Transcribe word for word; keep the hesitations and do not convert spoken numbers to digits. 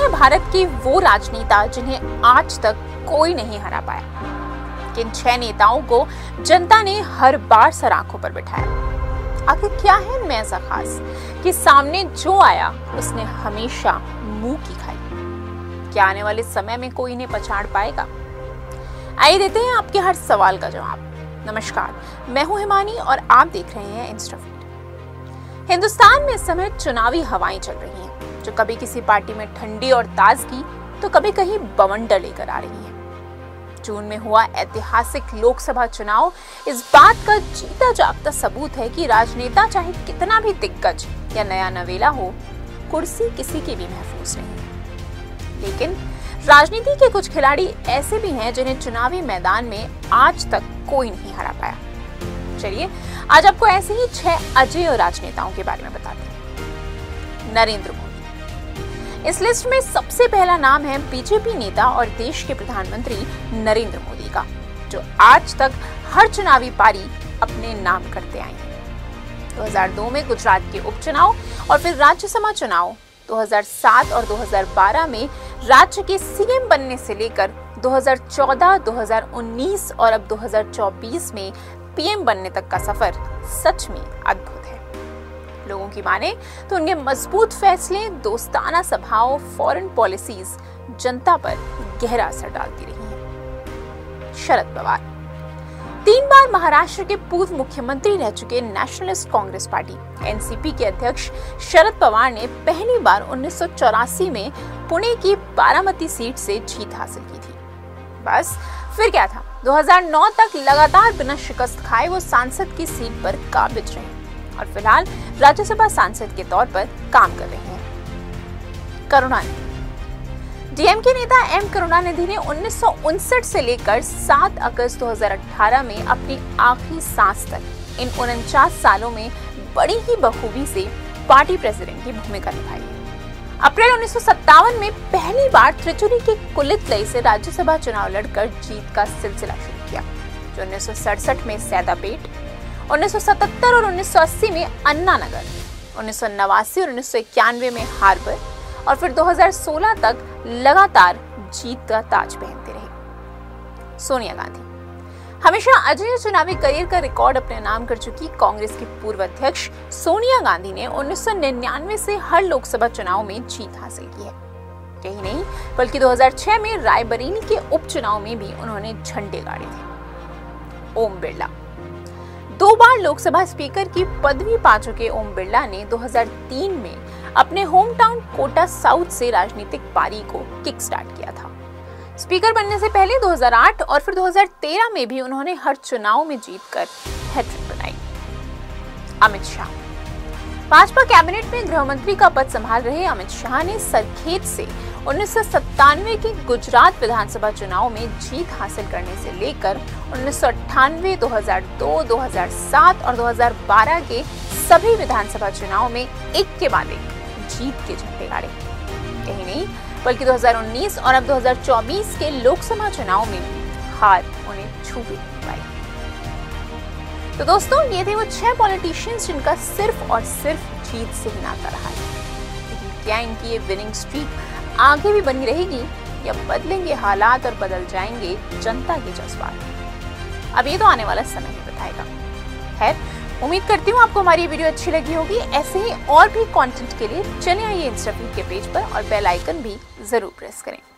हैं भारत की वो राजनेता जिन्हें आज तक कोई नहीं हरा पाया। किन छह नेताओं को जनता ने हर बार सर आंखों पर बिठाया। आखिर क्या है इनमें ऐसा खास कि सामने जो आया उसने हमेशा मुंह की खाई। क्या आने वाले समय में कोई इन्हें पछाड़ पाएगा? आइए देते हैं आपके हर सवाल का जवाब। नमस्कार, मैं हूं हिमानी और आप देख रहे हैं इंस्टाफीड। हिंदुस्तान में इस समय चुनावी हवाएं चल रही हैं, जो कभी किसी पार्टी में ठंडी और ताजगी तो कभी कहीं बवंडर लेकर आ रही हैं। जून में हुआ ऐतिहासिक लोकसभा चुनाव इस बात का जीता जागता सबूत है कि राजनेता चाहे कितना भी दिग्गज या नया नवेला हो, कुर्सी किसी की भी महफूज नहीं है। लेकिन राजनीति के कुछ खिलाड़ी ऐसे भी हैं जिन्हें चुनावी मैदान में आज तक कोई नहीं हरा पाया। चलिए आज आपको ऐसे ही छह अजेय राजनेताओं के बारे में बताते हैं। नरेंद्र मोदी। इस लिस्ट में सबसे पहला नाम है बीजेपी नेता और देश के प्रधानमंत्री नरेंद्र मोदी का, जो आज तक हर चुनावी पारी अपने नाम करते आए हैं। दो हज़ार दो में गुजरात के उपचुनाव और फिर राज्यसभा चुनाव, दो हज़ार सात और दो हज़ार बारह में राज्य के सीएम बनने से लेकर दो हज़ार चौदह, दो हज़ार उन्नीस और अब दो हज़ार चौबीस में पीएम बनने तक का सफर सच में अद्भुत है। लोगों की माने तो उनके मजबूत फैसले, दोस्ताना सभाओं, फॉरेन पॉलिसीज जनता पर गहरा असर डालती रही हैं। शरद पवार। तीन बार महाराष्ट्र के पूर्व मुख्यमंत्री रह चुके नेशनलिस्ट कांग्रेस पार्टी एनसीपी के अध्यक्ष शरद पवार ने पहली बार उन्नीस सौ चौरासी में पुणे की बारामती सीट से जीत हासिल की थी। बस फिर क्या था, दो हज़ार नौ तक लगातार बिना शिकस्त खाए वो सांसद की सीट पर काबिज रहे और फिलहाल राज्यसभा सांसद के तौर पर काम कर रहे हैं। करुणानिधि। डीएमके नेता एम करुणानिधि ने उन्नीस सौ उनसठ से लेकर सात अगस्त दो हज़ार अठारह में अपनी आखिरी सांस तक इन उनचास सालों में बड़ी ही बखूबी से पार्टी प्रेसिडेंट की भूमिका निभाई है। अप्रैल उन्नीस सौ सत्तावन में पहली बार त्रिचुरी के कुलितलई से राज्यसभा चुनाव लड़कर जीत का सिलसिला शुरू किया, जो उन्नीस सौ सड़सठ में सैदापेट, उन्नीस सौ सतहत्तर और उन्नीस सौ अस्सी में अन्ना नगर, उन्नीस सौ नवासी और उन्नीस सौ इक्यानवे में हार्बर और फिर दो हज़ार सोलह तक लगातार जीत का ताज पहनते रहे। सोनिया गांधी। हमेशा अजेय चुनावी करियर का रिकॉर्ड अपने नाम कर चुकी कांग्रेस की पूर्व अध्यक्ष सोनिया गांधी ने उन्नीस सौ निन्यानवे से हर लोकसभा चुनाव में जीत हासिल की है। यही नहीं बल्कि दो हज़ार छह में रायबरेली के उपचुनाव में भी उन्होंने झंडे गाड़े थे। ओम बिरला। दो बार लोकसभा स्पीकर की पदवी पा चुके ओम बिरला ने दो हज़ार तीन में अपने होम टाउन कोटा साउथ से राजनीतिक पारी को किक स्टार्ट किया था। स्पीकर बनने से पहले दो हज़ार आठ और फिर दो हज़ार तेरह में भी उन्होंने हर चुनाव में जीतकर हैट्रिक बनाई। अमित शाह। भाजपा कैबिनेट में गृह मंत्री का पद संभाल रहे अमित शाह ने सरखेज से उन्नीस सौ सत्तानवे के गुजरात विधानसभा चुनाव में जीत हासिल करने से लेकर उन्नीस सौ अट्ठानवे, दो हज़ार दो, दो हज़ार सात और दो हज़ार बारह के सभी विधानसभा चुनाव में एक के बाद एक जीत के झंडे गाड़े। यही नहीं बल्कि दो हज़ार उन्नीस और अब दो हज़ार चौबीस के लोकसभा चुनाव में हार उन्हें छू भी नहीं पाई। तो दोस्तों, ये थे वो छह पॉलिटिशियंस जिनका सिर्फ और सिर्फ जीत से ही नाता रहा है। लेकिन क्या इनकी ये विनिंग स्ट्रीक आगे भी बनी रहेगी या बदलेंगे हालात और बदल जाएंगे जनता के जज्बात? अब ये तो आने वाला समय ही बताएगा। खैर, उम्मीद करती हूँ आपको हमारी वीडियो अच्छी लगी होगी। ऐसे ही और भी कंटेंट के लिए चलिए आइए इंस्टाफीड के पेज पर और बेल आइकन भी जरूर प्रेस करें।